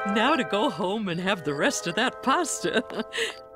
Now to go home and have the rest of that pasta.